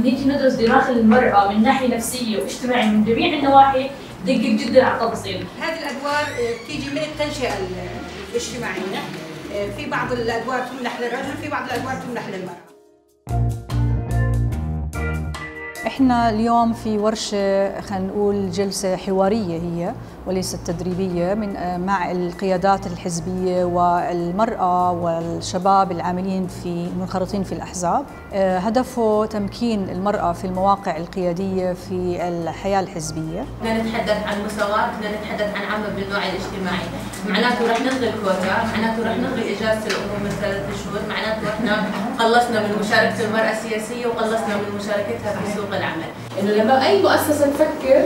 نيجي ندرس دماغ المرأة من ناحية نفسية واجتماعية من جميع النواحي دقيق جدا على التفاصيل. هذه الأدوار بتيجي من التنشئة الاجتماعية، في بعض الأدوار تمنح للرجل، في بعض الأدوار تمنح للمرأة. احنا اليوم في ورشة، خلينا نقول جلسة حوارية هي وليست تدريبية مع القيادات الحزبية والمرأة والشباب العاملين منخرطين في الأحزاب. هدفه تمكين المرأة في المواقع القيادية في الحياة الحزبية. بدنا نتحدث عن مساواة، بدنا نتحدث عن عمل بالنوع الاجتماعي، معناته رح نلغي الكوتا، معناته رح نلغي إجازة الأمومة من 3 شهور، معناته احنا قلصنا من مشاركة المرأة السياسية وقلصنا من مشاركتها في سوق العمل. إنه لما أي مؤسسة تفكر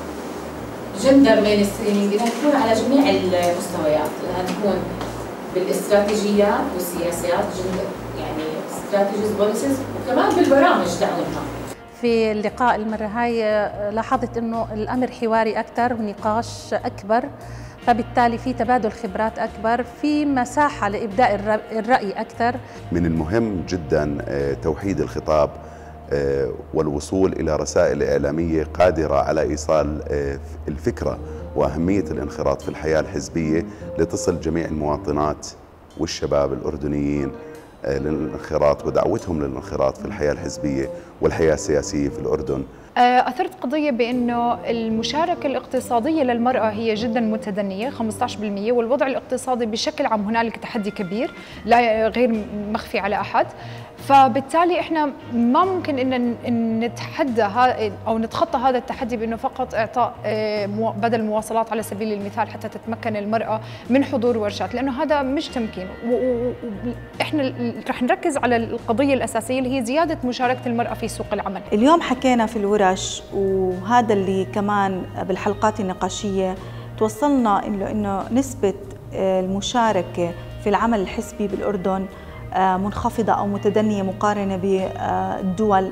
جندر مين ستريمينج بدها تكون على جميع المستويات، بدها تكون بالاستراتيجيات والسياسات، يعني استراتيجيز بوليسيز، وكمان بالبرامج دعمها. في اللقاء المرة هاي لاحظت إنه الأمر حواري أكثر ونقاش أكبر، فبالتالي في تبادل خبرات أكبر، في مساحة لإبداء الرأي أكثر. من المهم جدا توحيد الخطاب والوصول إلى رسائل إعلامية قادرة على إيصال الفكرة وأهمية الانخراط في الحياة الحزبية لتصل جميع المواطنات والشباب الأردنيين للانخراط ودعوتهم للانخراط في الحياة الحزبية والحياة السياسية في الأردن. أثرت قضية بأنه المشاركة الاقتصادية للمرأة هي جدا متدنية 15%، والوضع الاقتصادي بشكل عام هنالك تحدي كبير لا غير مخفي على أحد، فبالتالي احنا ما ممكن ان نتحدى او نتخطى هذا التحدي بانه فقط اعطاء بدل المواصلات على سبيل المثال حتى تتمكن المرأة من حضور ورشات، لانه هذا مش تمكين. واحنا رح نركز على القضية الأساسية اللي هي زيادة مشاركة المرأة في سوق العمل. اليوم حكينا في الورش، وهذا اللي كمان بالحلقات النقاشية توصلنا انه نسبة المشاركة في العمل الحزبي بالأردن منخفضة أو متدنية مقارنة بالدول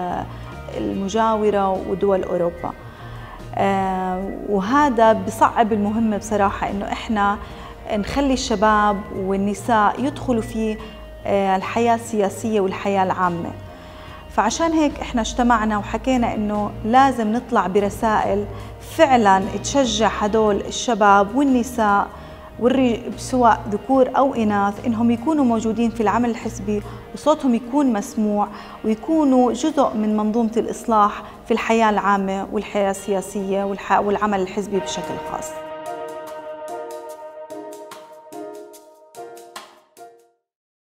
المجاورة ودول أوروبا، وهذا بصعب المهمة بصراحة، إنه إحنا نخلي الشباب والنساء يدخلوا في الحياة السياسية والحياة العامة. فعشان هيك إحنا اجتمعنا وحكينا إنه لازم نطلع برسائل فعلاً تشجع هدول الشباب والنساء سواء ذكور أو إناث إنهم يكونوا موجودين في العمل الحزبي وصوتهم يكون مسموع ويكونوا جزء من منظومة الإصلاح في الحياة العامة والحياة السياسية والعمل الحزبي بشكل خاص.